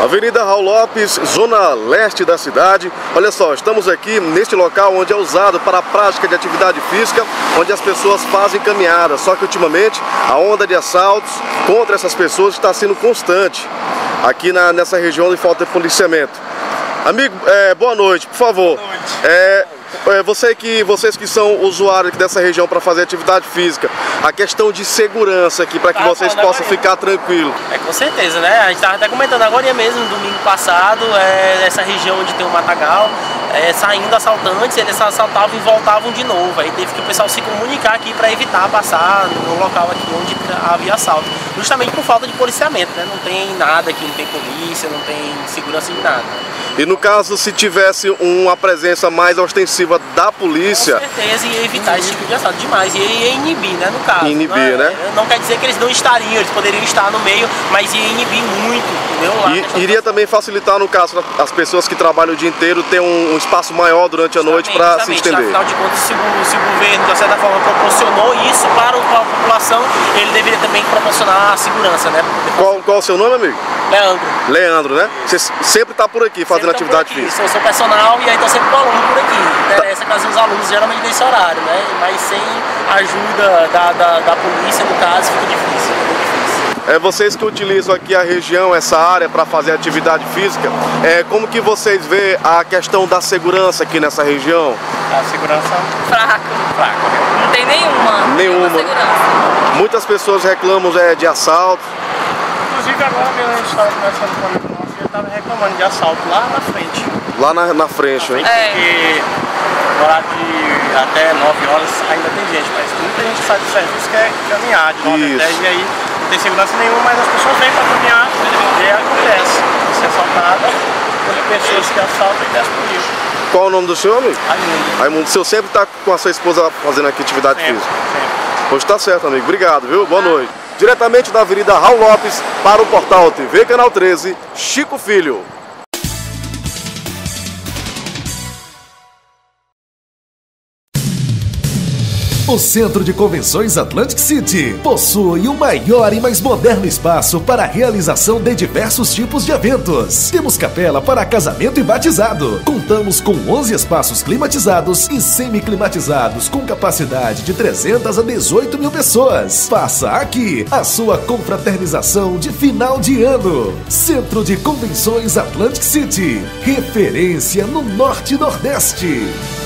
Avenida Raul Lopes, zona leste da cidade. Olha só, estamos aqui neste local onde é usado para a prática de atividade física, onde as pessoas fazem caminhada. Só que ultimamente a onda de assaltos contra essas pessoas está sendo constante aqui nessa região onde falta policiamento. Amigo, boa noite, por favor. Boa noite. Vocês que são usuários aqui dessa região para fazer atividade física, a questão de segurança aqui, para que vocês possam ficar tranquilos. Com certeza, né? A gente estava até comentando agora mesmo, domingo passado, essa região onde tem o Matagal, saindo assaltantes, eles assaltavam e voltavam de novo. Aí teve que o pessoal se comunicar aqui para evitar passar no local aqui onde havia assalto. Justamente por falta de policiamento, né? Não tem nada aqui, não tem polícia, não tem segurança de nada. E no caso, se tivesse uma presença mais ostensiva da polícia... Com certeza ia evitar esse tipo de assalto demais, ia inibir, né, no caso. Inibir, né? Não quer dizer que eles não estariam, eles poderiam estar no meio, mas ia inibir muito, entendeu? E iria também facilitar, no caso, as pessoas que trabalham o dia inteiro ter um espaço maior durante a noite para se estender. Afinal de contas, se o governo, de certa forma, proporcionou isso para a população, ele deveria também proporcionar a segurança, né? Qual o seu nome, amigo? Leandro. Leandro, né? Você sempre está por aqui fazendo atividade física? Eu sou personal e aí estou sempre com aluno por aqui. Interessa que os alunos geralmente nesse horário, né? Mas sem ajuda da polícia, no caso, fica difícil. Vocês que utilizam aqui a região, essa área para fazer atividade física, como que vocês vê a questão da segurança aqui nessa região? A segurança fraca. Não tem nenhuma segurança. Muitas pessoas reclamam de assalto. Inclusive agora mesmo a gente estava conversando com a amigo nosso e ele estava reclamando de assalto lá na frente. Lá na frente, hein? Porque no horário de até 9 horas ainda tem gente, mas muita gente sai do serviço que é caminhar de 9 a 10 e aí não tem segurança nenhuma, mas as pessoas vêm para caminhar e aí acontece. Você é assaltada por pessoas que assaltam e descem por isso. Qual o nome do senhor, amigo? Raimundo. Raimundo, o senhor sempre está com a sua esposa fazendo aqui atividade física? Sempre. Pois tá certo, amigo. Obrigado, viu? Boa noite. Diretamente da Avenida Raul Lopes para o Portal TV Canal 13, Chico Filho. O Centro de Convenções Atlantic City possui o maior e mais moderno espaço para a realização de diversos tipos de eventos. Temos capela para casamento e batizado. Contamos com 11 espaços climatizados e semi-climatizados com capacidade de 300 a 18 mil pessoas. Faça aqui a sua confraternização de final de ano. Centro de Convenções Atlantic City, referência no Norte e Nordeste.